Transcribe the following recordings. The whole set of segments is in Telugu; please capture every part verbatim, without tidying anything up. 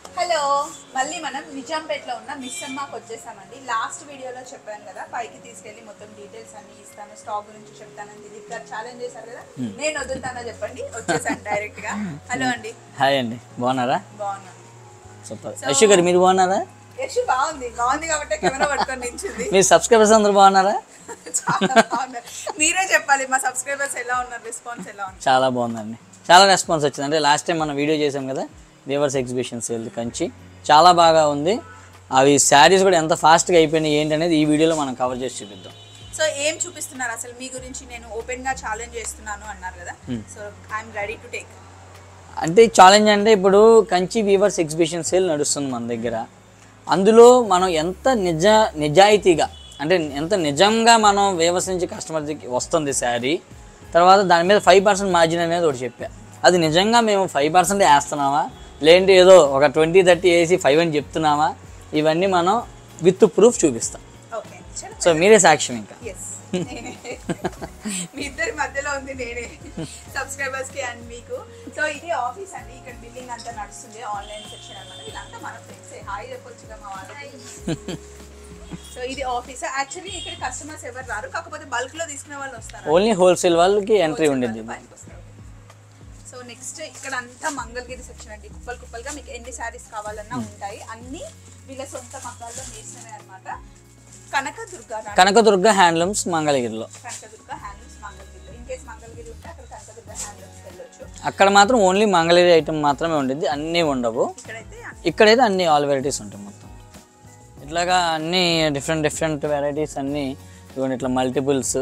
హలో మళ్ళీ మనం నిజాంపేటలో ఉన్న మిస్సమ్మకి వచ్చేసామండి. లాస్ట్ వీడియోలో చెప్పాను కదా, పైకి తీసుకెళ్ళి మొత్తం డీటెయిల్స్ అన్ని ఇస్తాను, స్టాక్ గురించి చెప్తానని దిలీప్ గారు ఛాలెంజ్ చేశారు కదా, నేను వదులుతానో చెప్పండి. వచ్చేసాను డైరెక్ట్ గా. హలో అండి. హాయ్ అండి, బాగున్నారా? బాగున్నాను. సూపర్. యశు గారు మీరు బాగున్నారా? యశు బాగుంది బాగుంది కాబట్టి కెమెరా పట్టుకొని నించుంది. మీ సబ్స్క్రైబర్స్ అందరూ బాగున్నారా? చాలా బాగున్నారు. మీరే చెప్పాలి మా సబ్స్క్రైబర్స్ ఎలా ఉన్నారు, రెస్పాన్స్ ఎలా ఉంది? చాలా బాగుందండి, చాలా రెస్పాన్స్ వచ్చింది. అంటే లాస్ట్ టైం మనం వీడియో చేసాం కదా వీవర్స్ ఎగ్జిబిషన్ సేల్ కంచి, చాలా బాగా ఉంది. అవి శారీస్ కూడా ఎంత ఫాస్ట్గా అయిపోయినాయి ఏంటి అనేది ఈ వీడియోలో మనం కవర్ చేసి చూపిద్దాం. సో ఏం చూపిస్తున్నారు అసలు మీ గురించి? నేను ఓపెన్ గా ఛాలెంజ్ చేస్తున్నాను అన్నారు కదా, so I'm ready to take. అంటే ఛాలెంజ్ అంటే ఇప్పుడు కంచి వీవర్స్ ఎగ్జిబిషన్ సేల్ నడుస్తుంది మన దగ్గర. అందులో మనం ఎంత నిజ నిజాయితీగా అంటే ఎంత నిజంగా మనం వీవర్స్ నుంచి కస్టమర్కి వస్తుంది శారీ, తర్వాత దాని మీద ఫైవ్ పర్సెంట్ మార్జిన్ అనేది ఒకటి చెప్పా. అది నిజంగా మేము ఫైవ్ పర్సెంట్ వేస్తున్నామా, లేదంటే ఏదో ఒక ట్వంటీ థర్టీ వేసి ఫైవ్ అని చెప్తున్నామా, ఇవన్నీ మనం విత్ ప్రూఫ్ చూపిస్తాం. సో మీరే సాక్ష్యం. ఇంకా మీ ఇద్దరి మధ్యలో ఉంది నేనే, సబ్స్క్రైబర్స్ కి అండ్ మీకు. సో ఇది ఆఫీస్ అండి, ఇక్కడ బిల్లింగ్ అంతా నడుస్తుంది, ఆన్లైన్ సెక్షన్ అన్నమాట. ఇదంతా మన ఫ్రెండ్స్, హాయ్ చెప్పొచ్చుగా మా వాళ్ళకి. సో ఇది ఆఫీస్. యాక్చువల్లీ ఇక్కడ కస్టమర్స్ ఎవరు రారు, కాకపోతే బల్క్ లో తీసుకునే వాళ్ళు వస్తారు, ఓన్లీ హోల్సేల్ వాళ్ళకి ఎంట్రీ ఉండేది. సో నెక్స్ట్ ఇక్కడ అంతా మంగళగిరి సెక్షన్ అండి, కుప్పలు కుప్పలుగా మీకు ఎన్ని శారీస్ కావాలన్నా ఉంటాయి. అన్ని వీళ్ళ సొంత మగ్గాల్లో నేసినవే అనమాట. కనకదుర్గ కనకదుర్గ హ్యాండ్లూమ్స్ మంగళగిరిలో. కనకదుర్గ హ్యాండ్లూమ్స్ మంగళగిరిలో. ఇన్ కేస్ మంగళగిరి ఉంటే అక్కడ కనకదుర్గ హ్యాండ్లూమ్స్ వెళ్ళొచ్చు. అక్కడ మాత్రం ఓన్లీ మంగళగిరి ఐటమ్ మాత్రమే ఉండేది, అన్నీ ఉండవు. ఇక్కడైతే ఇక్కడైతే అన్ని ఆల్ వెరైటీస్ ఉంటాయి మొత్తం. ఇట్లాగా అన్ని డిఫరెంట్ డిఫరెంట్ వెరైటీస్ అన్నీ ఇవ్వండి, ఇట్లా మల్టిపుల్స్.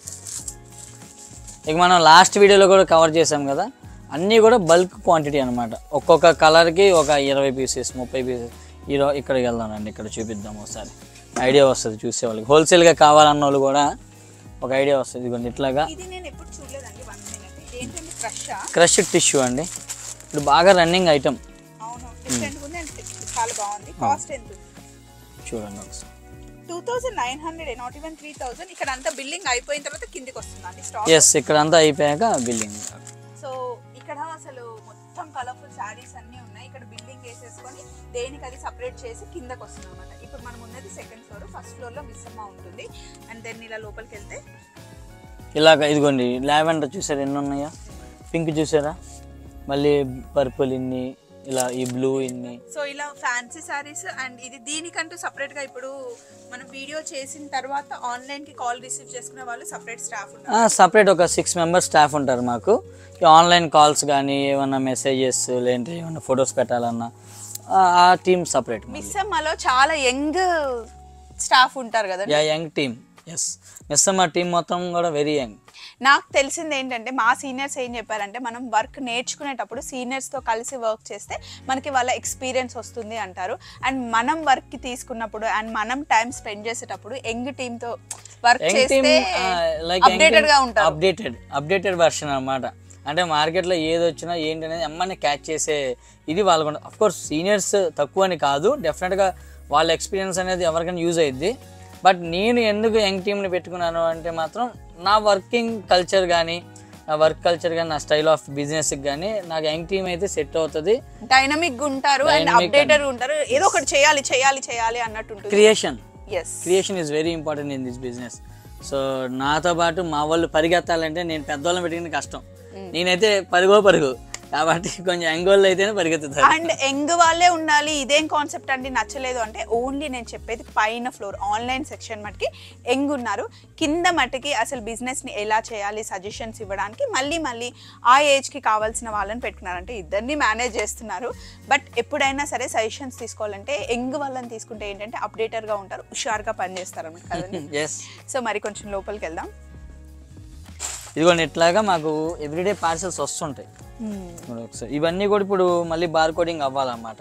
ఇక మనం లాస్ట్ వీడియోలో కూడా కవర్ చేసాం కదా, అన్నీ కూడా బల్క్ క్వాంటిటీ అనమాట. ఒక్కొక్క కలర్కి ఒక ఇరవై పీసెస్ ముప్పై పీసెస్. ఈరోజు ఇక్కడికి వెళ్దామండి, ఇక్కడ చూపిద్దాం ఒకసారి, ఐడియా వస్తుంది చూసే వాళ్ళకి. హోల్సేల్గా కావాలన్న వాళ్ళు కూడా ఒక ఐడియా వస్తుంది. ఇదిగోండి ఇట్లాగా క్రష్ టిష్యూ అండి, ఇప్పుడు బాగా రన్నింగ్ ఐటమ్. చూడండి ఒకసారి, two thousand nine hundred not even three thousand. ఇక్కడ అంతా బిల్లింగ్ అయిపోయిన తర్వాత కిందికి వస్తుందండి స్టాక్. ఎస్, ఇక్కడ అంతా అయిపోయాక బిల్లింగ్. సో ఇక్కడ అసలు మొత్తం కలర్ఫుల్ శారీస్ అన్ని ఉన్నాయి. ఇక్కడ బిల్డింగ్ వేసేసుకొని దేనికి అది సపరేట్ చేసి కిందకి వస్తుంది అనమాట. ఇప్పుడు మనం ఉన్నది సెకండ్ ఫ్లోర్, ఫస్ట్ ఫ్లోర్ లో మిస్సమ్మ ఉంటుంది. అండ్ దెన్ ఇలా లోపలికి వెళ్తే ఇలాగ ఇదిగోండి లావెండర్ చూసారా ఎన్ని ఉన్నాయా, పింక్ చూసారా, మళ్ళీ పర్పుల్ ఇన్ని, ఇలా ఈ బ్లూ ఇన్ని. సో ఇలా ఫ్యాన్సీ సారీస్. అండ్ ఇది దీనికంటూ సపరేట్ గా ఇప్పుడు మనం వీడియో చేసిన తర్వాత ఆన్లైన్ కి కాల్ రిసీవ్ చేసుకునే వాళ్ళు సపరేట్ స్టాఫ్ ఉంటారు. సపరేట్ ఒక సిక్స్ మెంబర్స్ స్టాఫ్ ఉంటారు మాకు. ఆన్లైన్ కాల్స్ కానీ ఏమన్నా మెసేజెస్ లేదంటే ఏమన్నా ఫొటోస్ పెట్టాలన్నా ఆ టీమ్ సపరేట్. మిస్సమ్మలో చాలా యంగ్ స్టాఫ్ ఉంటారు కదా. Yeah, young team. Yes, Missamma team మొత్తం కూడా వెరీ యంగ్. నాకు తెలిసింది ఏంటంటే మా సీనియర్స్ ఏం చెప్పారంటే, మనం వర్క్ నేర్చుకునేటప్పుడు సీనియర్స్తో కలిసి వర్క్ చేస్తే మనకి వాళ్ళ ఎక్స్పీరియన్స్ వస్తుంది అంటారు. అండ్ మనం వర్క్కి తీసుకున్నప్పుడు అండ్ మనం టైం స్పెండ్ చేసేటప్పుడు యంగ్ టీమ్తో వర్క్ చేస్తే అప్డేటెడ్గా ఉంటారు. అప్డేటెడ్ అప్డేటెడ్ వర్షన్ అనమాట. అంటే మార్కెట్లో ఏది వచ్చినా ఏంటి అనేది అమ్మని క్యాచ్ చేసే ఇది వాళ్ళకు. అఫ్ కోర్స్ సీనియర్స్ తక్కువ అని కాదు, డెఫినెట్గా వాళ్ళ ఎక్స్పీరియన్స్ అనేది ఎవరికైనా యూజ్ అయ్యిద్ది. బట్ నేను ఎందుకు యంగ్ టీమ్ని పెట్టుకున్నాను అంటే మాత్రం నా వర్కింగ్ కల్చర్ కానీ నా వర్క్ కల్చర్ కానీ నా స్టైల్ ఆఫ్ బిజినెస్కి కానీ నాకు యంగ్ టీమ్ అయితే సెట్ అవుతుంది. డైనమిక్గా ఉంటారు అండ్ అప్డేటెడ్ ఉంటారు, ఏదో ఒకటి చేయాలి చేయాలి చేయాలి అన్నట్టు ఉంటుంది. Creation yes creation is very important in this business. So నాతో పాటు మా వాళ్ళు పరిగెత్తాలంటే నేను పెద్దవాళ్ళని పెట్టుకుని కష్టం, నేనైతే పరుగో పరుగు కాబట్టి కొంచెం యంగ్ వాళ్ళు అయితేనే పరిగెత్తుతారు. అండ్ యంగ్ వాళ్ళే ఉండాలి. ఇదేం కాన్సెప్ట్ అండి నచ్చలేదు అంటే, ఓన్లీ నేను చెప్పేది పైన ఫ్లోర్ ఆన్లైన్ సెక్షన్ మటుకి యంగ్ ఉన్నారు, కింద మటుకి అసలు బిజినెస్ని ఎలా చేయాలి సజెషన్స్ ఇవ్వడానికి మళ్ళీ మళ్ళీ ఆ ఏజ్కి కావాల్సిన వాళ్ళని పెట్టుకున్నారంటే ఇద్దరిని మేనేజ్ చేస్తున్నారు. బట్ ఎప్పుడైనా సరే సజెషన్స్ తీసుకోవాలంటే యంగ్ వాళ్ళని తీసుకుంటే ఏంటంటే అప్డేటర్గా ఉంటారు, హుషారుగా పనిచేస్తారు అన్నమాట కదండి. సో మరి కొంచెం లోపలికి వెళ్దాం. ఇదిగోండి ఇట్లాగా మాకు ఎవ్రీడే పార్సల్స్ వస్తుంటాయి. ఒకసారి ఇవన్నీ కూడా ఇప్పుడు మళ్ళీ బార్ కోడింగ్ అవ్వాలన్నమాట.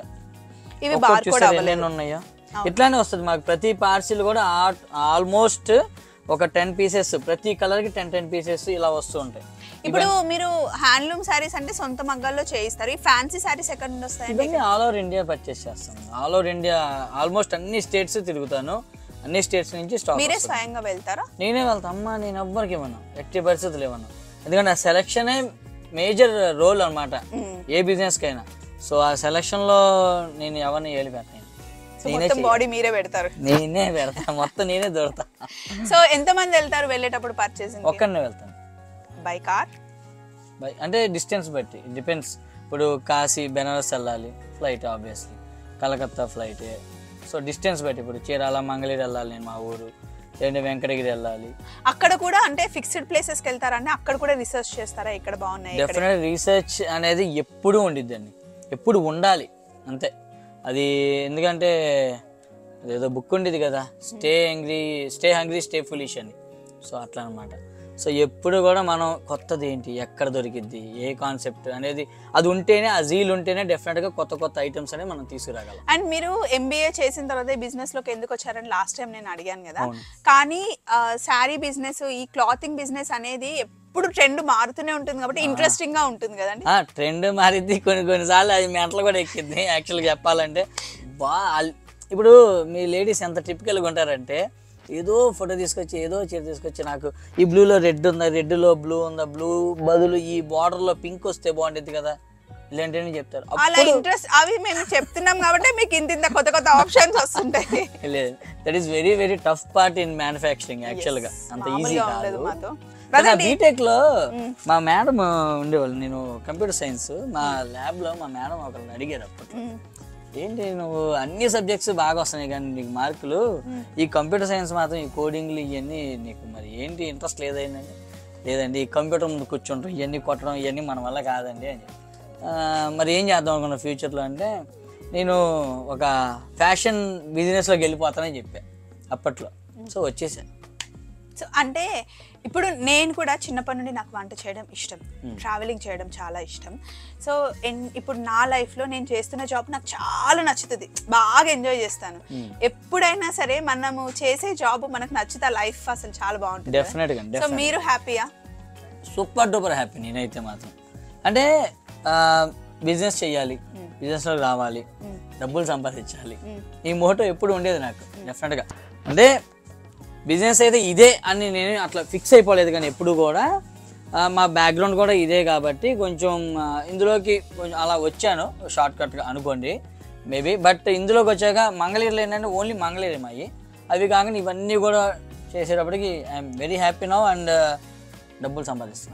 ఎన్ని ఉన్నాయో ఇట్లానే వస్తుంది మాకు. ప్రతి పార్సిల్ కూడా ఆల్మోస్ట్ ఒక టెన్ పీసెస్, ప్రతి కలర్ కి టెన్ టెన్ పీసెస్ ఇలా వస్తూ ఉంటాయి. ఇప్పుడు మీరు హ్యాండ్లూమ్ సారీస్ అంటే సొంత మగ్గాల్లో చేయిస్తారు, ఈ ఫ్యాన్సీ సారీస్ ఎక్కడ నుండి వస్తాయి? ఆల్ ఓవర్ ఇండియా పర్చేస్ చేస్తాను. ఆల్ ఓవర్ ఇండియా ఆల్మోస్ట్ అన్ని స్టేట్స్ తిరుగుతాను, అన్ని స్టేట్స్ నుంచి స్టాక్. మీరే స్వయంగా వెళ్తారా? నేనే వెళ్తా అమ్మా, నేను ఎవ్వరికి ఇవ్వను, ఎట్టి పరిస్థితులు ఇవ్వను. ఎందుకంటే ఆ సెలక్షనే మేజర్ రోల్ అనమాట ఏ బిజినెస్ కైనా. సో ఆ సెలక్షన్లో నేను ఎవరిని ఏలి పెట్టాను, మొత్తం బాడీ మీరే పెడతారు? నేనే పెడతా, మొత్తం నేనే దొరుకుతా. సో ఎంత మంది వెళ్తారు వెళ్ళేటప్పుడు పర్చేసింగ్? ఒక్కనే వెళ్తాను. By car? బై అంటే డిస్టెన్స్ బట్టి డిపెండ్స్. ఇప్పుడు కాశీ బెనారస్ వెళ్ళాలి flight, obviously Calcutta flight. So distance బట్టి ఇప్పుడు చీరాల మంగళగిరి వెళ్ళాలి నేను, మా ఊరు, లేదంటే వెంకటగిరి వెళ్ళాలి. అక్కడ కూడా అంటే ఫిక్స్డ్ ప్లేసెస్కి వెళ్తారంటే అక్కడ కూడా రీసెర్చ్ చేస్తారా ఇక్కడ బాగున్నాయి? డెఫినెట్ రీసెర్చ్ అనేది ఎప్పుడు ఉండిద్దండి, ఎప్పుడు ఉండాలి అంతే. అది ఎందుకంటే ఏదో బుక్ ఉండేది కదా, stay hungry stay hungry stay foolish అని. సో అట్లా అనమాట. సో ఎప్పుడు కూడా మనం కొత్తది ఏంటి, ఎక్కడ దొరికిద్ది, ఏ కాన్సెప్ట్ అనేది అది ఉంటేనే, ఆ జీల్ ఉంటేనే డెఫినెట్గా కొత్త కొత్త ఐటమ్స్ అనేవి మనం తీసుకురాగలం. అండ్ మీరు ఎంబీఏ చేసిన తర్వాత బిజినెస్ లోకి ఎందుకు వచ్చారని లాస్ట్ టైం నేను అడిగాను కదా, కానీ శారీ బిజినెస్, ఈ క్లాతింగ్ బిజినెస్ అనేది ఎప్పుడు ట్రెండ్ మారుతూనే ఉంటుంది కాబట్టి ఇంట్రెస్టింగ్ గా ఉంటుంది కదండి. ట్రెండ్ మారిద్ది, కొన్ని కొన్నిసార్లు అది మెంటలు కూడా ఎక్కిద్ది. యాక్చువల్గా చెప్పాలంటే బా ఇప్పుడు మీ లేడీస్ ఎంత టిపికల్గా ఉంటారంటే, ఏదో ఫోటో తీసుకొచ్చి ఏదో చీర తీసుకొచ్చి నాకు ఈ బ్లూలో రెడ్ ఉందా, రెడ్లో బ్లూ ఉందా, బ్లూ బదులు ఈ బార్డర్లో పింక్ వస్తే బాగుంటుంది కదా ఇలాంటివన్నీ చెప్తారు. అలా ఇంట్రెస్ట్ అవి మేము చెప్తున్నాం కాబట్టి మీకు ఇంత ఇంత కొత్త కొత్త ఆప్షన్స్ వస్తుంటాయి. లేదు, that is very very tough part in manufacturing. యాక్చువల్గా అంత ఈజీ కాదు. బీటెక్ లో మా మేడం ఉండేవాళ్ళు, నేను కంప్యూటర్ సైన్స్, మా ల్యాబ్ లో మా మేడం ఒకరిని అడిగారు అప్పట్లో, ఏంటి నువ్వు అన్ని సబ్జెక్ట్స్ బాగా వస్తున్నాయి కానీ నీకు మార్కులు, ఈ కంప్యూటర్ సైన్స్ మాత్రం ఈ కోడింగ్లు ఇవన్నీ నీకు మరి ఏంటి ఇంట్రెస్ట్ లేదండి? లేదండి, ఈ కంప్యూటర్ ముందు కూర్చుంటాం ఇవన్నీ కొట్టడం ఇవన్నీ మన వల్ల కాదండి అని. మరి ఏం చేద్దాం అనుకున్నా ఫ్యూచర్లో అంటే, నేను ఒక ఫ్యాషన్ బిజినెస్లోకి వెళ్ళిపోతానని చెప్పా అప్పట్లో. సో వచ్చేసా. సో అంటే ఇప్పుడు నేను కూడా చిన్నప్పటి నుండి నాకు వంట చేయడం ఇష్టం, ట్రావెలింగ్ చేయడం చాలా ఇష్టం. సో ఇప్పుడు నా లైఫ్లో నేను చేస్తున్న జాబ్ నాకు చాలా నచ్చుతుంది, బాగా ఎంజాయ్ చేస్తాను. ఎప్పుడైనా సరే మనము చేసే జాబ్ మనకు నచ్చితే లైఫ్ అసలు చాలా బాగుంటుంది. డెఫినెట్గా. సో మీరు హ్యాపీయా? సూపర్ డూపర్ హ్యాపీ నేనైతే మాత్రం. అంటే బిజినెస్ చెయ్యాలి, బిజినెస్లోకి రావాలి, డబ్బులు సంపాదించాలి, ఈ మోటో ఎప్పుడు ఉండేది నాకు డెఫినెట్గా. అంటే బిజినెస్ అయితే ఇదే అని నేను అట్లా ఫిక్స్ అయిపోలేదు, కానీ ఎప్పుడు కూడా మా బ్యాక్గ్రౌండ్ కూడా ఇదే కాబట్టి కొంచెం ఇందులోకి కొంచెం అలా వచ్చాను షార్ట్ కట్గా అనుకోండి మేబీ. బట్ ఇందులోకి వచ్చాక మంగళగిరిలో ఏంటంటే ఓన్లీ మంగళగిరి మాయి, అవి కాకుండా ఇవన్నీ కూడా చేసేటప్పటికి I'm very happy now and డబ్బులు సంపాదిస్తున్నాను.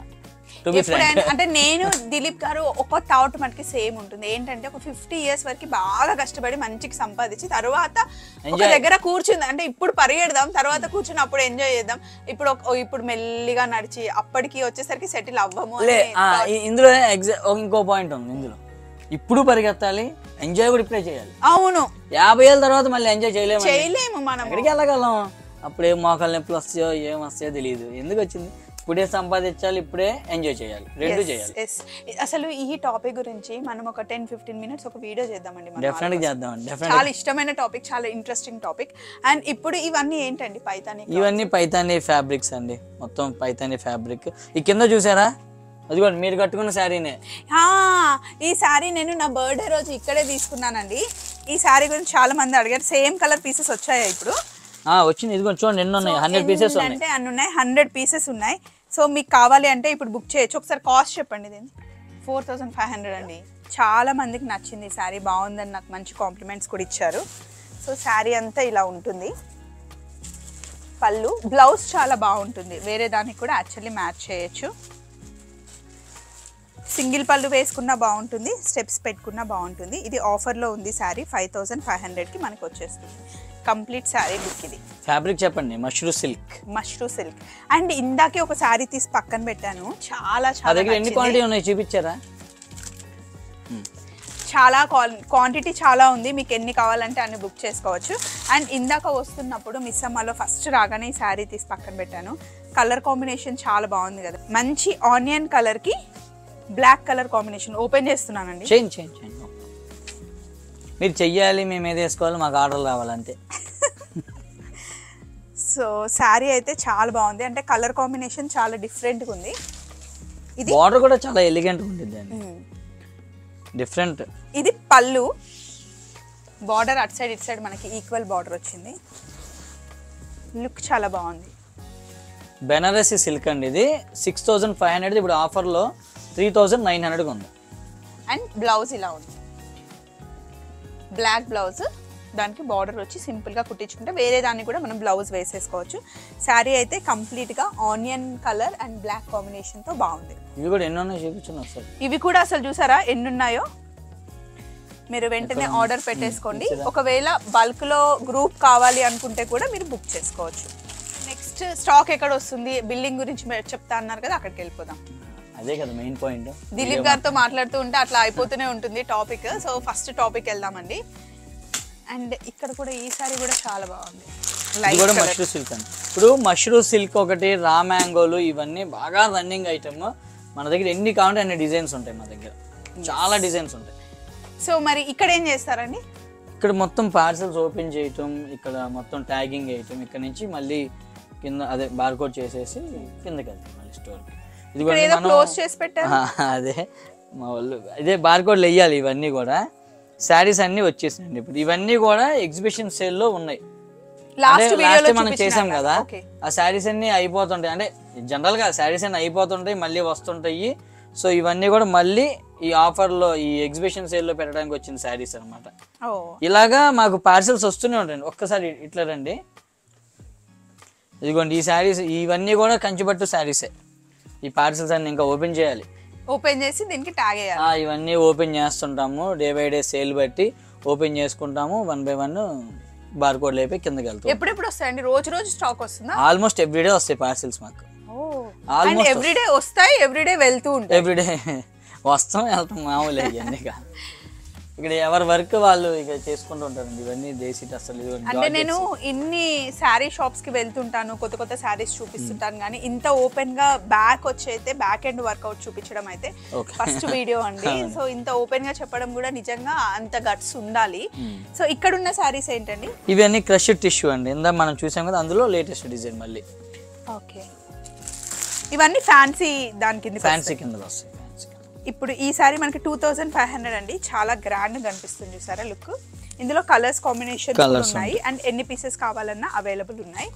అంటే నేను దిలీప్ గారు ఒక థాట్ మనకి సేమ్ ఉంటుంది ఏంటంటే, ఒక ఫిఫ్టీ ఇయర్స్ వరకు బాగా కష్టపడి మంచికి సంపాదించి తర్వాత ఒక దగ్గర కూర్చుంది అంటే ఇప్పుడు పరిగెడదాం, తర్వాత కూర్చుని అప్పుడు ఎంజాయ్ చేద్దాం, ఇప్పుడు ఇప్పుడు మెల్లిగా నడిచి అప్పటికి వచ్చేసరికి సెటిల్ అవ్వము. ఇందులో ఇంకో పాయింట్ ఉంది, ఇందులో ఇప్పుడు పరిగెత్తాలి, ఎంజాయ్ కూడా ఇప్పుడే చేయాలి. అవును, యాభై ఏళ్ళ తర్వాత మళ్ళీ ఎంజాయ్ చేయలేము చేయలేము మనం, ఎక్కడికి వెళ్ళగలం? అప్పుడే మోకాలు నొప్పులు వస్తాయో ఏం వస్తాయో తెలియదు. ఎందుకు వచ్చింది? ఇప్పుడే సంపాదించాలి, ఇప్పుడే ఎంజాయ్ చేయాలి, రెండు చేయాలి. అసలు ఈ టాపిక్ గురించి మనం ఒక టెన్ ఫిఫ్టీన్ మినిట్స్ ఒక వీడియో చేద్దామండి. డెఫినెట్గా చేద్దామండి. చాలా ఇష్టమైన టాపిక్, చాలా ఇంట్రెస్టింగ్ టాపిక్. అండ్ ఇప్పుడు ఇవన్నీ ఏంటండి? పైతాని, ఇవన్నీ పైతాని ఫ్యాబ్రిక్స్ అండి, మొత్తం పైతాని ఫ్యాబ్రిక్. ఈ కింద చూసారా, అదిగోండి మీరు కట్టుకున్న శారీనే. ఈ శారీ నేను నా బర్త్డే రోజు ఇక్కడే తీసుకున్నానండి. ఈ శారీ గురించి చాలా మంది అడిగారు, సేమ్ కలర్ పీసెస్ వచ్చాయా ఇప్పుడు? వచ్చింది, ఇదిగోండి చూడండి ఎన్ని ఉన్నాయి, హండ్రెడ్ పీసెస్ అంటే అన్ని ఉన్నాయి, హండ్రెడ్ పీసెస్ ఉన్నాయి. సో మీకు కావాలి అంటే ఇప్పుడు బుక్ చేయొచ్చు. ఒకసారి కాస్ట్ చెప్పండి. దీన్ని ఫోర్ థౌజండ్ ఫైవ్ హండ్రెడ్ అండి. చాలా మందికి నచ్చింది శారీ, బాగుందని నాకు మంచి కాంప్లిమెంట్స్ కూడా ఇచ్చారు. సో శారీ అంతా ఇలా ఉంటుంది. పళ్ళు, బ్లౌజ్ చాలా బాగుంటుంది, వేరే దానికి కూడా యాక్చువల్లీ మ్యాచ్ చేయొచ్చు. సింగిల్ పళ్ళు వేసుకున్నా బాగుంటుంది, స్టెప్స్ పెట్టుకున్నా బాగుంటుంది. ఇది ఆఫర్లో ఉంది శారీ, ఫైవ్ థౌజండ్ ఫైవ్ హండ్రెడ్కి మనకు వచ్చేస్తుంది. Complete sari book. ఇది ఫ్యాబ్రిక్ చెప్పండి. Mashru silk. Mashru silk. And ఇందాకే ఒక శారీ తీసి పక్కన పెట్టాను, చాలా చాలా ఎన్ని క్వాంటిటీ ఉన్నాయి చూపించారా? చాలా క్వాంటిటీ చాలా ఉంది, మీకు ఎన్ని కావాలంటే అన్ని బుక్ చేసుకోవచ్చు. అండ్ ఇందాక వస్తున్నప్పుడు మిస్ అమ్మలో ఫస్ట్ రాగానే ఈ శారీ తీసి పక్కన పెట్టాను. కలర్ కాంబినేషన్ చాలా బాగుంది కదా, మంచి ఆనియన్ కలర్కి బ్లాక్ కలర్ కాంబినేషన్. ఓపెన్ చేస్తున్నానండి. చేయండి చేయండి చేయండి, మీరు చెయ్యాలి, మేము ఏది వేసుకోవాలి, మాకు ఆర్డర్ రావాలంతే. సో శారీ అయితే చాలా బాగుంది, అంటే కలర్ కాంబినేషన్ చాలా డిఫరెంట్గా ఉంది. ఇది బార్డర్ కూడా చాలా ఎలిగెంట్గా ఉంటుంది అండి, డిఫరెంట్. ఇది పళ్ళు, బార్డర్ అటు సైడ్ ఇటు సైడ్ మనకి ఈక్వల్ బార్డర్ వచ్చింది. లుక్ చాలా బాగుంది. బెనారసి సిల్క్ అండి, ఇది సిక్స్ థౌజండ్ ఫైవ్ హండ్రెడ్ ఇప్పుడు ఆఫర్లో త్రీ థౌజండ్ నైన్ హండ్రెడ్గా ఉంది. అండ్ బ్లౌజ్ ఇలా ఉంది. బ్లాక్ బ్లౌజ్, దానికి బార్డర్ వచ్చి సింపుల్గా కుట్టించుకుంటే వేరే దాన్ని కూడా మనం బ్లౌజ్ వేసేసుకోవచ్చు. శారీ అయితే కంప్లీట్గా ఆనియన్ కలర్ అండ్ బ్లాక్ కాంబినేషన్తో బాగుంది. ఇవి కూడా ఎన్ని ఉన్నాయి చూపించండి ఒకసారి. ఇవి కూడా అసలు చూసారా ఎన్ని ఉన్నాయో, మీరు వెంటనే ఆర్డర్ పెట్టేసుకోండి. ఒకవేళ బల్క్లో గ్రూప్ కావాలి అనుకుంటే కూడా మీరు బుక్ చేసుకోవచ్చు. నెక్స్ట్ స్టాక్ ఎక్కడ వస్తుంది, బిల్లింగ్ గురించి చెప్తా అన్నారు కదా, అక్కడికి వెళ్ళిపోదాం. అదే కదా మెయిన్ పాయింట్. దిలీప్ గారితో మాట్లాడుతూ ఉంటే అట్లా అయిపోతూనే ఉంటుంది టాపిక్. సో ఫస్ట్ టాపిక్ వెళ్దామండి. అండ్ ఇక్కడ కూడా ఈ సారీ కూడా చాలా బాగుంది. ఇది కూడా మష్రూ సిల్క్ అండి. ఇప్పుడు మష్రూ సిల్క్ ఒకటి, రా మ్యాంగోలు, ఇవన్నీ బాగా రన్నింగ్ ఐటమ్. మన దగ్గర ఎన్ని కావాలంటే అన్ని డిజైన్స్ ఉంటాయి మా దగ్గర, చాలా డిజైన్స్ ఉంటాయి. సో మరి ఇక్కడ ఏం చేస్తారండి? ఇక్కడ మొత్తం పార్సల్స్ ఓపెన్ చేయటం, ఇక్కడ మొత్తం ట్యాగింగ్ వేయటం, ఇక్కడ నుంచి మళ్ళీ కింద అదే బార్కోడ్ చేసేసి కిందకి వెళ్తాం మళ్ళీ స్టోర్కి. ఇది కూడా క్లోజ్ చేసి పెట్టారు. అదే మా వాళ్ళు ఇదే బార్కోడ్లు వేయాలి. ఇవన్నీ కూడా శారీస్ అన్ని వచ్చేసినాయండి. ఇప్పుడు ఇవన్నీ కూడా ఎగ్జిబిషన్ సేల్ లో ఉన్నాయి. లాస్ట్ మనం చేసాం కదా, ఆ శారీస్ అన్ని అయిపోతుంటాయి. అంటే జనరల్ గా శారీస్ అన్ని అయిపోతుంటాయి, మళ్ళీ వస్తుంటాయి. సో ఇవన్నీ కూడా మళ్ళీ ఈ ఆఫర్ లో, ఈ ఎగ్జిబిషన్ సేల్ లో పెట్టడానికి వచ్చిన శారీస్ అనమాట. ఇలాగా మాకు పార్సల్స్ వస్తూనే ఉంటాయండి. ఒక్కసారి ఇట్లా రండి, ఇదిగోండి ఈ శారీస్, ఇవన్నీ కూడా కంచిపట్టు శారీసే. ఈ పార్సల్స్ అన్ని ఇంకా ఓపెన్ చేయాలి, ఓపెన్ చేసి దీనికి ట్యాగ్ చేయాలి. ఇవన్నీ ఓపెన్ చేస్తుంటాము, డే బై డే సేల్ బట్టి ఓపెన్ చేసుకుంటాము. వన్ బై వన్ బార్కోడ్ లేపి కిందకి వెళ్తాం. ఎప్పుడెప్పుడు వస్తాయండి? రోజు రోజు స్టాక్ వస్తుందా? ఆల్మోస్ట్ ఎవ్రీడే వస్తాయి పార్సల్స్ మాకు. ఆల్మోస్ట్ ఎవ్రీడే వస్తాయి, ఎవ్రీడే వెళ్తూ ఉంటాయి. ఎవ్రీడే వస్తాం వెళ్తాం, మామూలు ఇవన్నీ. ఇక్కడ ఎవరి వర్క్ వాళ్ళు ఇక చేసుకుంటూ ఉంటారండి. ఇవన్నీ దేశీ అసలు. అంటే నేను ఇన్ని శారీ షాప్స్ కి వెళ్తుంటాను, కొత్త కొత్త శారీస్ చూపిస్తుంటాను, కానీ ఇంత ఓపెన్ గా బ్యాక్ వచ్చి అయితే బ్యాక్ ఎండ్ వర్కౌట్ చూపించడం అయితే ఫస్ట్ వీడియో అండి. సో ఇంత ఓపెన్ గా చెప్పడం కూడా నిజంగా అంత గట్స్ ఉండాలి. సో ఇక్కడ ఉన్న శారీస్ ఏంటండి? ఇవన్నీ క్రష్డ్ టిష్యూ అండి, ఇందా మనం చూసాం కదా, అందులో లేటెస్ట్ డిజైన్ మళ్ళీ. ఓకే, ఇవన్నీ ఫ్యాన్సీ దాని కింద, ఫ్యాన్సీ కింద వస్తాయి. ఇప్పుడు ఈ సారీ మనకి టూ థౌజండ్ ఫైవ్ హండ్రెడ్ అండి. చాలా గ్రాండ్ కనిపిస్తుంది చూసారా లుక్. ఇందులో కలర్స్ కాంబినేషన్ ఉన్నాయి అండ్ ఎన్ని పీసెస్ కావాలన్నా అవైలబుల్ ఉన్నాయి.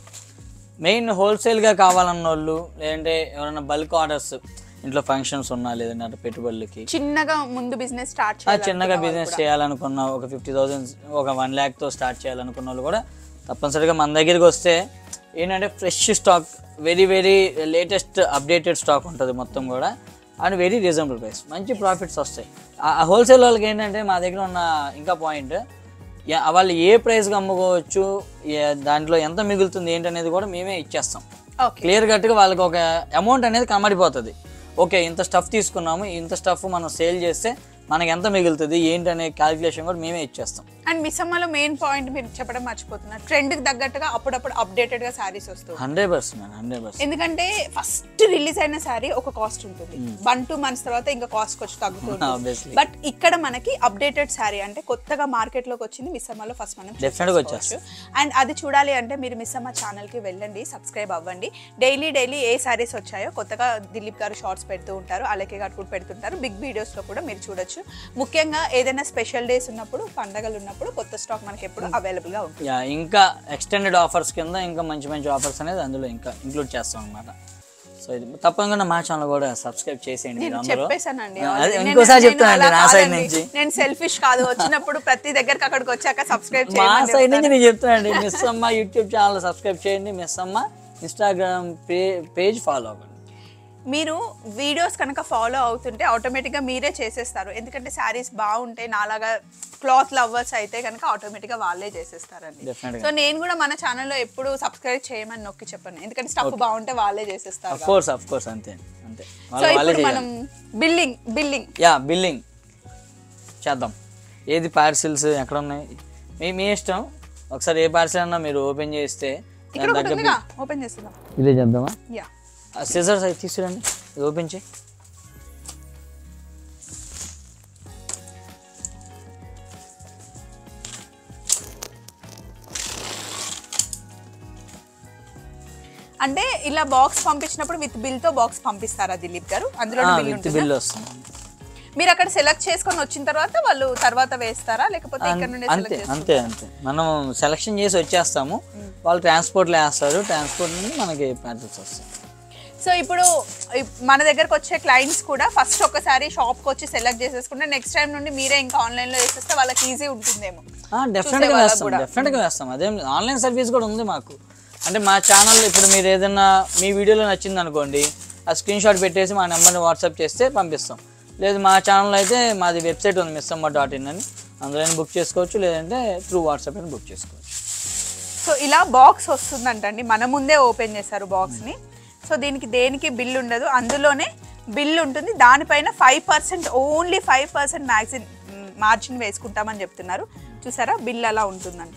మెయిన్ హోల్సేల్గా కావాలన్న వాళ్ళు, లేదంటే ఎవరైనా బల్క్ ఆర్డర్స్, ఇంట్లో ఫంక్షన్స్ ఉన్నా, లేదంటే పెట్టుబడులకి చిన్నగా ముందు బిజినెస్ స్టార్ట్ చేయాలి, చిన్నగా బిజినెస్ చేయాలనుకున్న, ఒక ఫిఫ్టీ థౌసండ్ ఒక వన్ ల్యాక్తో స్టార్ట్ చేయాలనుకున్న వాళ్ళు కూడా తప్పనిసరిగా మన దగ్గరికి వస్తే ఏంటంటే fresh stock, very very latest updated stock ఉంటుంది మొత్తం కూడా, అండ్ వెరీ రీజనబుల్ ప్రైస్, మంచి ప్రాఫిట్స్ వస్తాయి. ఆ హోల్సేల్ వాళ్ళకి ఏంటంటే మా దగ్గర ఉన్న ఇంకా పాయింట్, వాళ్ళు ఏ ప్రైస్కి అమ్ముకోవచ్చు, దాంట్లో ఎంత మిగులుతుంది ఏంటనేది కూడా మేమే ఇచ్చేస్తాం. క్లియర్ కట్గా వాళ్ళకి ఒక అమౌంట్ అనేది కనబడిపోతుంది. ఓకే, ఇంత స్టఫ్ తీసుకున్నాము, ఇంత స్టఫ్ మనం సేల్ చేస్తే మనకి ఎంత మిగులుతుంది ఏంటనే క్యాలిక్యులేషన్ కూడా మేమే ఇచ్చేస్తాం. అండ్ మిస్సమ్మలో మెయిన్ పాయింట్ మీరు చెప్పడం మర్చిపోతున్నారు, ట్రెండ్కి తగ్గట్టుగా అప్పుడప్పుడు అప్డేటెడ్ గా సారీస్ వస్తాయి. హండ్రెడ్ పర్సెంట్ హండ్రెడ్ పర్సెంట్ ఎందుకంటే ఫస్ట్ రిలీజ్ అయిన సారీ ఒక కాస్ట్ ఉంటుంది, వన్ టూ మంత్స్ తర్వాత ఇంకా కాస్ట్ వచ్చి తగ్గుతుంది. బట్ ఇక్కడ మనకి అప్డేటెడ్ సారీ అంటే కొత్తగా మార్కెట్ లోకి వచ్చింది మిస్సమ్మలో ఫస్ట్ మనం డెఫినెట్ గా వచ్చేస్తాం. అండ్ అది చూడాలి అంటే మీరు మిస్సమ్మ ఛానల్ కి వెళ్ళండి, సబ్స్క్రైబ్ అవ్వండి. డైలీ డైలీ ఏ సారీస్ వచ్చాయో కొత్తగా దిలీప్ గారు షార్ట్స్ పెడుతూ ఉంటారు, అలకే గారు కూడా పెడుతుంటారు. బిగ్ వీడియోస్ లో కూడా మీరు చూడొచ్చు. ముఖ్యంగా ఏదైనా స్పెషల్ డేస్ ఉన్నప్పుడు, పండగలు ఉన్నప్పుడు కొత్త స్టాక్ మనకి ఎప్పుడు అవైలబుల్ గా ఉంటుంది. ఇంకా ఎక్స్టెండెడ్ ఆఫర్స్ కింద ఇంకా మంచి మంచి ఆఫర్స్ అనేది అందులో ఇంకా ఇంక్లూడ్ చేస్తాం అన్నమాట. సో ఇది తప్పకుండా మా ఛానల్ కూడా సబ్స్క్రైబ్ చేసేయండి. ఇంకోసారి చెప్తానండి, నా సైడ్ నుంచి నేను సెల్ఫిష్ కాదు, వచ్చినప్పుడు ప్రతి దగ్గరకు అక్కడికి వచ్చాక సబ్స్క్రైబ్ చేయండి. మా సైడ్ నుంచి నేను చెప్తానండి, Missamma YouTube channel subscribe చేయండి, Missamma Instagram page follow అవ్వండి. మీరు వీడియోస్ కనుక ఫాలో అవుతుంటే ఆటోమేటిక్గా మీరే చేసేస్తారు. ఎందుకంటే శారీస్ బాగుంటాయి, నాలాగా క్లాత్ లవర్స్ అయితే కనుక ఆటోమేటిక్గా వాళ్ళే చేసేస్తారండి. సో నేను కూడా మన ఛానల్లో ఎప్పుడు సబ్స్క్రైబ్ చేయమని నొక్కి చెప్పాను, ఎందుకంటే స్టఫ్ బాగుంటే వాళ్ళే చేసేస్తారు. ఆఫ్ కోర్స్ ఆఫ్ కోర్స్ అంతే అంతే. సో ఇప్పుడు మనం బిల్లింగ్ బిల్లింగ్ యా బిల్లింగ్ చేద్దాం. ఏది పార్సిల్స్ ఎక్కడ ఉన్నాయి మీ మీ ఇష్టం. ఒకసారి ఏ పార్సిల్ అన్నా మీరు ఓపెన్ చేస్తే ఓపెన్ చేస్తుందా, ఇదే చేద్దామా? యా సిజర్స్ అయితే తీసుకురండి, ఇది ఓపెన్ చేయి. అంటే ఇలా బాక్స్ పంపించినప్పుడు విత్ బిల్ తో బాక్స్ పంపిస్తారా దిలీప్ గారు? అందులో బిల్ వస్తుంది. మీరు అక్కడ సెలెక్ట్ చేసుకొని వచ్చిన తర్వాత వాళ్ళు తర్వాత వేస్తారా, లేకపోతే ఇక్కడ నుండి అంతే అంతే అంతే మనం సెలెక్షన్ చేసి వచ్చేస్తాము, వాళ్ళు ట్రాన్స్పోర్ట్లో వేస్తారు, ట్రాన్స్పోర్ట్ నుండి మనకి పార్సల్స్ వస్తాయి. సో ఇప్పుడు మన దగ్గరకు వచ్చే క్లయింట్స్ కూడా ఫస్ట్ ఒకసారి షాప్కి వచ్చి సెలెక్ట్ చేసేసుకుంటే నెక్స్ట్ టైం నుండి మీరే ఇంకా ఆన్లైన్లో వేసేస్తే వాళ్ళకి ఈజీ ఉంటుందేమో. డెఫినెట్గా వేస్తాం డెఫినెట్గా వేస్తాం అదేం ఆన్లైన్ సర్వీస్ కూడా ఉంది మాకు. అంటే మా ఛానల్ ఇప్పుడు మీరు ఏదైనా మీ వీడియోలో నచ్చింది అనుకోండి, ఆ స్క్రీన్ షాట్ పెట్టేసి మా నెంబర్ని వాట్సాప్ చేస్తే పంపిస్తాం. లేదు మా ఛానల్ అయితే మాది వెబ్సైట్ ఉంది మిస్సమ్మ డాట్ ఇన్ అని, అందులో బుక్ చేసుకోవచ్చు, లేదంటే త్రూ వాట్సాప్ అని బుక్ చేసుకోవచ్చు. సో ఇలా బాక్స్ వస్తుందంటండి, మన ముందే ఓపెన్ చేశారు బాక్స్ని. సో దీనికి దేనికి బిల్ ఉండదు, అందులోనే బిల్ ఉంటుంది. దానిపైన five percent only five percent maximum margin వేసుకుంటామని చెప్తున్నారు. చూసారా బిల్ అలా ఉంటుందంట.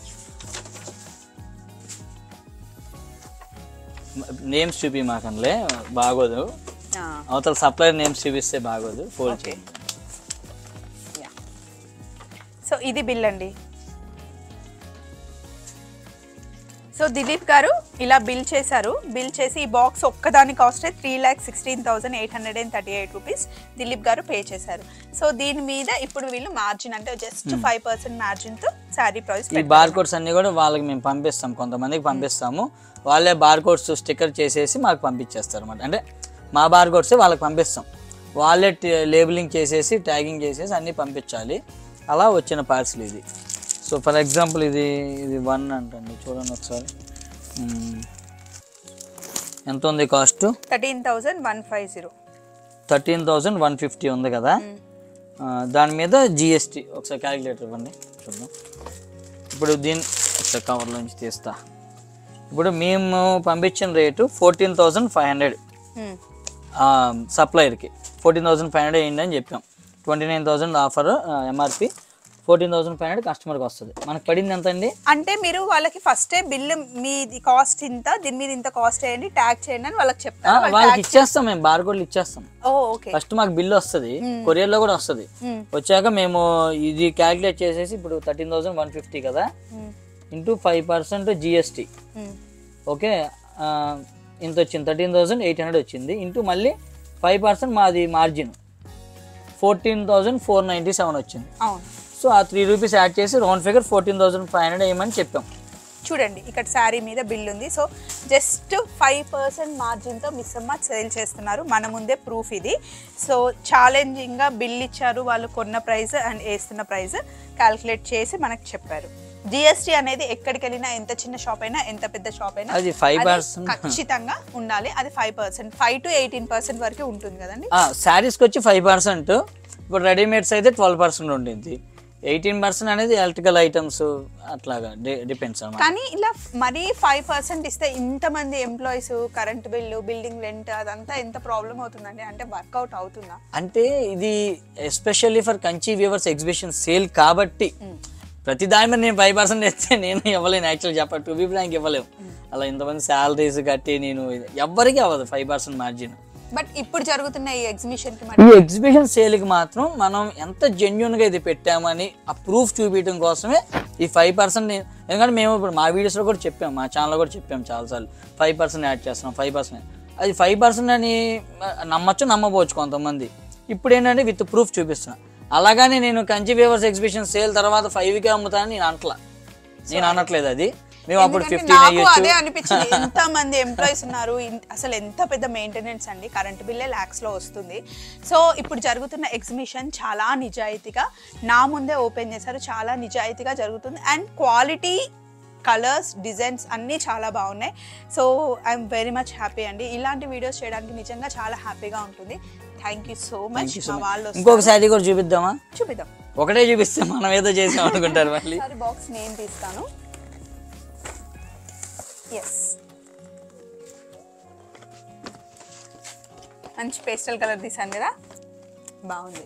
నేమ్స్ చూపి మాకనలే బాగోదు, అవతల సప్లైర్ నేమ్స్ చూపిస్తే బాగోదు. ఫోల్డ్ చేయండి. సో ఇది బిల్ అండి. సో దిలీప్ గారు ఇలా బిల్ చేశారు. బిల్ చేసి ఈ బాక్స్ ఒక్కదాని cost three lakh sixteen thousand eight hundred and thirty eight rupees Dilip గారు పే చేశారు. సో దీని మీద ఇప్పుడు వీళ్ళు మార్జిన్ అంటే జస్ట్ ఫైవ్ పర్సెంట్ మార్జిన్తో శారీ ప్రైస్. ఈ బార్ కోడ్స్ అన్ని కూడా వాళ్ళకి మేము పంపిస్తాం, కొంతమందికి పంపిస్తాము. వాళ్ళే బార్ కోడ్స్ స్టిక్కర్ చేసేసి మాకు పంపించేస్తారు అన్నమాట. అంటే మా బార్ కోడ్స్ వాళ్ళకి పంపిస్తాం, వాళ్ళే లేబులింగ్ చేసేసి ట్యాగింగ్ చేసేసి అన్నీ పంపించాలి. అలా వచ్చిన పార్సల్ ఇది. సో ఫర్ ఎగ్జాంపుల్ ఇది ఇది వన్ అంటండి, చూడండి ఒకసారి ఎంత ఉంది cost. Thirteen thousand one five zero thirteen thousand one fifty ఉంది కదా. దాని మీద జిఎస్టీ ఒకసారి క్యాలిక్యులేటర్ ఇవ్వండి చూద్దాం. ఇప్పుడు దీన్ని ఒకసారి కవర్లోంచి తీస్తా. ఇప్పుడు మేము పంపించిన rate fourteen thousand five hundred సప్లైర్కి ఫోర్టీన్ థౌసండ్ ఫైవ్ హండ్రెడ్ అయిందని చెప్పాం. Twenty nine thousand offer MRP, fourteen thousand five hundred కస్టమర్కి వస్తుంది. మనకు పడింది ఎంత అండి అంటే మీరు వాళ్ళకి ఫస్టే బిల్ మీది కాస్ట్ ఇంత, దీని మీద ఇంత కాస్ట్ వేయండి, ట్యాగ్ చేయండి అని వాళ్ళకి చెప్తారు. వాళ్ళకి ఇచ్చేస్తాం, మేము బార్ కోడ్లు ఇచ్చేస్తాం. ఓకే, ఫస్ట్ మాకు బిల్ వస్తుంది, కొరియర్ లో కూడా వస్తుంది. వచ్చాక మేము ఇది క్యాలిక్యులేట్ చేసేసి ఇప్పుడు థర్టీన్ థౌసండ్ వన్ ఫిఫ్టీ కదా into five percent GST, okay ఇంత వచ్చింది థర్టీన్ థౌసండ్ ఎయిట్ హండ్రెడ్ వచ్చింది. ఇంటూ మళ్ళీ ఫైవ్ పర్సెంట్ మాది margin fourteen thousand four ninety seven వచ్చింది. సో ఆ త్రీ రూపీస్ యాడ్ చేసి round figure fourteen thousand five hundred వేయమని చెప్పాం. చూడండి ఇక్కడ శారీ మీద బిల్ ఉంది. సో జస్ట్ ఫైవ్ పర్సెంట్ మార్జిన్తో మిస్సమ్మ సేల్ చేస్తున్నారు, మన ముందే ప్రూఫ్ ఇది. సో ఛాలెంజింగ్గా బిల్ ఇచ్చారు, వాళ్ళు కొన్న ప్రైస్ అండ్ వేస్తున్న ప్రైస్ క్యాల్కులేట్ చేసి మనకు చెప్పారు. జిఎస్టీ అనేది ఎక్కడికి వెళ్ళినా ఎంత చిన్న షాప్ అయినా ఎంత పెద్ద షాప్ అయినా అది ఫైవ్ పర్సెంట్ ఖచ్చితంగా ఉండాలి. అది five percent five to eighteen percent వరకు ఉంటుంది కదండి. శారీస్కి వచ్చి ఫైవ్ పర్సెంట్, ఇప్పుడు రెడీమేడ్స్ అయితే ట్వెల్వ్ పర్సెంట్ ఉంటుంది. ఎయిటీన్ పర్సెంట్ అనేది ఎలక్ట్రికల్ ఐటమ్స్ అట్లాగా డిపెండ్స్ అన్నమాట. కానీ ఇలా మరీ ఫైవ్ పర్సెంట్ ఇస్తే ఇంతమంది employees, current bill, building rent అదంతా ఎంత ప్రాబ్లం అవుతుందండి? అంటే వర్కౌట్ అవుతుందా? అంటే ఇది especially for Kanchi weavers exhibition sale కాబట్టి ప్రతి దాని మీద నేను ఫైవ్ పర్సెంట్ ఇస్తే నేను ఇవ్వలేను. యాక్చువల్ చెప్పాలి టూ బీ బ్లాంక్ ఇవ్వలేము. అలా ఇంతమంది శాలరీస్ కట్టి నేను ఎవ్వరికి అవ్వదు ఫైవ్ పర్సెంట్ మార్జిన్. బట్ ఇప్పుడు జరుగుతున్న ఈ ఎగ్జిబిషన్ కి ఈ ఎగ్జిబిషన్ సేల్ కి మాత్రం మనం ఎంత జెన్యున్ గా ఇది పెట్టామని ఆ ప్రూఫ్ చూపించడం కోసమే ఈ ఫైవ్ పర్సెంట్. ఎందుకంటే మేము ఇప్పుడు మా వీడియోస్ లో కూడా చెప్పాం, మా ఛానల్ కూడా చెప్పాం చాలాసార్లు ఫైవ్ పర్సెంట్ యాడ్ చేస్తున్నాం ఫైవ్ పర్సెంట్. అది ఫైవ్ పర్సెంట్ అని నమ్మచ్చు నమ్మపోవచ్చు కొంతమంది. ఇప్పుడు ఏంటంటే విత్ ప్రూఫ్ చూపిస్తున్నా. అలాగని నేను కంచి వీవర్స్ ఎగ్జిబిషన్ సేల్ తర్వాత ఫైవ్ కి అమ్ముతానని నేను అనట్లా, నేను అనట్లేదు. అది మేము అప్పుడు ఫిఫ్టీన్ అదే అనిపించింది. ఎంత మంది ఎంప్లాయీస్ ఉన్నారు, అసలు ఎంత పెద్ద మెయింటెనెన్స్ అండి, కరెంట్ బిల్లే ల్యాక్స్ లో వస్తుంది. సో ఇప్పుడు జరుగుతున్న ఎగ్జిబిషన్ చాలా నిజాయితీగా నా ముందే ఓపెన్ చేశారు, చాలా నిజాయితీగా జరుగుతుంది. అండ్ క్వాలిటీ, కలర్స్, డిజైన్స్ అన్నీ చాలా బాగున్నాయి. So I'm very much happy అండి. ఇలాంటి వీడియోస్ చేయడానికి నిజంగా చాలా హ్యాపీగా ఉంటుంది. Thank you so much. వాళ్ళు ఇంకొక శారీ కూడా చూపిద్దామా? చూపిద్దాం. ఒకటే చూపిస్తే మనం ఏదో చేసాం అనుకుంటారు. మళ్ళీ బాక్స్ నేను తీస్తాను. ఎస్, మంచి పేస్టల్ కలర్ తీసాను కదా, బాగుంది.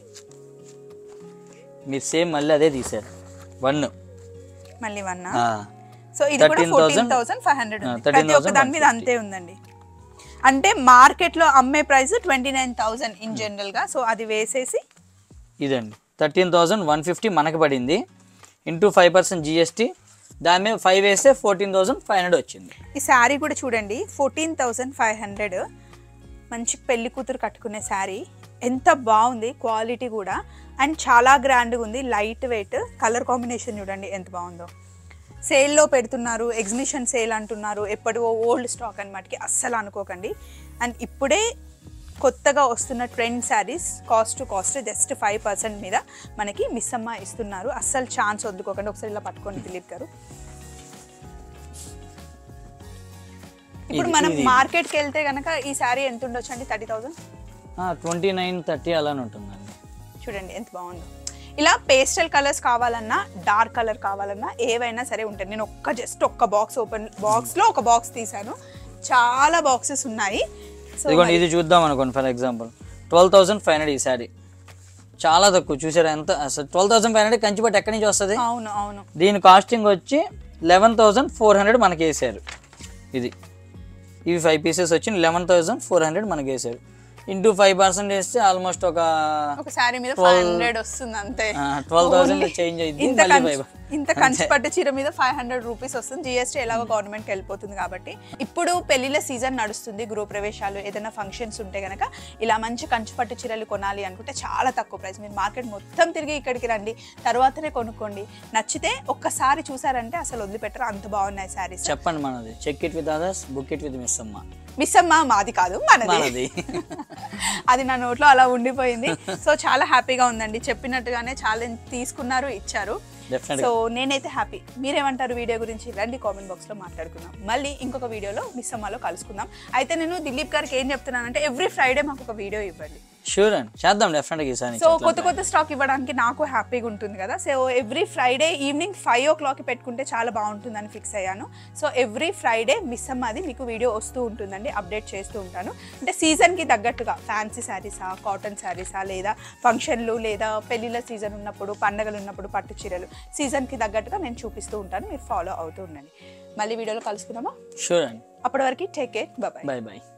మీరు సేమ్ మళ్ళీ అదే తీసారు. వన్ మళ్ళీ వన్. సో ఇది కూడా ఫోర్టీన్ థౌసండ్ ఫైవ్ హండ్రెడ్ ఉంది. ప్రతి ఒక్క దాని మీద అంతే ఉందండి. అంటే మార్కెట్లో అమ్మే price twenty nine thousand in జనరల్గా. సో అది వేసేసి ఇదండి థర్టీన్ థౌసండ్ వన్ ఫిఫ్టీ మనకు పడింది. ఇంటూ ఫైవ్ పర్సెంట్ జిఎస్టీ, దాని మీద ఫైవ్ వేస్తే ఫోర్టీన్ థౌసండ్ ఫైవ్ హండ్రెడ్ వచ్చింది. ఈ శారీ కూడా చూడండి, ఫోర్టీన్ థౌసండ్ ఫైవ్ హండ్రెడ్ మంచి పెళ్లి కూతురు కట్టుకునే శారీ. ఎంత బాగుంది, క్వాలిటీ కూడా అండ్ చాలా గ్రాండ్గా ఉంది. లైట్ వెయిట్, కలర్ కాంబినేషన్ చూడండి ఎంత బాగుందో. సేల్లో పెడుతున్నారు, ఎగ్జిబిషన్ సేల్ అంటున్నారు, ఎప్పటివో ఓల్డ్ స్టాక్ అనమాటకి అస్సలు అనుకోకండి. అండ్ ఇప్పుడే కొత్తగా వస్తున్న trend saris cost to cost just five percent మీద మనకి మిస్సమ్మ ఇస్తున్నారు. అస్సలు ఛాన్స్ వదులుకోకండి. ఒకసారి ఇలా పట్టుకోండి దిలీప్ గారు. ఇప్పుడు మనం మార్కెట్కి వెళ్తే కనుక ఈ శారీ ఎంత ఉండొచ్చు అండి? Thirty thousand twenty nine thirty అలానే ఉంటుందండి. చూడండి ఎంత బాగుందో. ఇలా పేస్టల్ కలర్స్ కావాలన్నా డార్క్ కలర్ కావాలన్నా ఏవైనా సరే ఉంటాయి. నేను ఒక్క జస్ట్ ఒక్క బాక్స్ ఓపెన్ బాక్స్లో ఒక బాక్స్ తీసాను, చాలా బాక్సెస్ ఉన్నాయి. ఇదిగోండి ఇది చూద్దాం అనుకోండి. For example twelve thousand five hundred ఈ శారీ చాలా తక్కువ. చూసారా ఎంత అసలు? ట్వెల్వ్ థౌసండ్ ఫైవ్ హండ్రెడ్ కంచిపట్టు ఎక్కడి నుంచి వస్తుంది? అవును అవును. దీని కాస్టింగ్ వచ్చి లెవెన్ థౌసండ్ ఫోర్ హండ్రెడ్ మనకి వేసారు. ఇది ఇవి ఫైవ్ పీసెస్ వచ్చి లెవెన్ థౌసండ్ ఫోర్ హండ్రెడ్ మనకి వేసారు. ఇంటూ ఫైవ్ పర్సెంట్ వేస్తే ఆల్మోస్ట్ ఒక ఒక సారీ మీద ఫైవ్ హండ్రెడ్ వస్తుంది అంతే. ట్వెల్వ్ థౌసండ్ చేంజ్ అయింది. ఇంత కంచి పట్టు చీర మీద ఫైవ్ హండ్రెడ్ రూపీస్ వస్తుంది. జిఎస్టీ ఎలాగో గవర్నమెంట్కి వెళ్ళిపోతుంది కాబట్టి. ఇప్పుడు పెళ్లిళ్ళ సీజన్ నడుస్తుంది, గృహప్రవేశాలు ఏదైనా ఫంక్షన్స్ ఉంటే కనుక ఇలా మంచి కంచి పట్టు చీరలు కొనాలి అనుకుంటే చాలా తక్కువ ప్రైస్. మీరు మార్కెట్ మొత్తం తిరిగి ఇక్కడికి రండి, తర్వాతనే కొనుక్కోండి. నచ్చితే ఒక్కసారి చూసారంటే అసలు వదిలిపెట్టరు, అంత బాగున్నాయి శారీస్. చెప్పండి మనది. Check it with others, book it with Missamma. Missamma మాది కాదు, మనది. అది నా నోట్లో అలా ఉండిపోయింది. సో చాలా హ్యాపీగా ఉందండి. చెప్పినట్టుగానే ఛాలెంజ్ తీసుకున్నారు, ఇచ్చారు. సో నేనైతే హ్యాపీ. మీరేమంటారు వీడియో గురించి? రండి కామెంట్ బాక్స్ లో మాట్లాడుకుందాం. మళ్ళీ ఇంకొక వీడియోలో మిస్సమ్మలో కలుసుకుందాం. అయితే నేను దిలీప్ గారికి ఏం చెప్తున్నానంటే ఎవ్రీ ఫ్రైడే మాకు ఒక వీడియో ఇవ్వండి. షూర్ అండి, చేద్దాం డెఫినెట్గా ఈసారి. సో కొత్త కొత్త స్టాక్ ఇవ్వడానికి నాకు హ్యాపీగా ఉంటుంది కదా. So every Friday evening five ఓ క్లాక్కి పెట్టుకుంటే చాలా బాగుంటుందని ఫిక్స్ అయ్యాను. సో ఎవ్రీ ఫ్రైడే మిస్సమ్మది మీకు వీడియో వస్తూ ఉంటుందండి, అప్డేట్ చేస్తూ ఉంటాను. అంటే సీజన్కి తగ్గట్టుగా ఫ్యాన్సీ శారీసా, కాటన్ శారీసా, లేదా ఫంక్షన్లు లేదా పెళ్ళిళ్ళ సీజన్ ఉన్నప్పుడు, పండగలు ఉన్నప్పుడు పట్టు చీరలు సీజన్కి తగ్గట్టుగా నేను చూపిస్తూ ఉంటాను. మీరు ఫాలో అవుతూ ఉండండి. మళ్ళీ వీడియోలో కలుసుకుందామా? షూర్ అండి. అప్పటి వరకు take care, bye bye bye.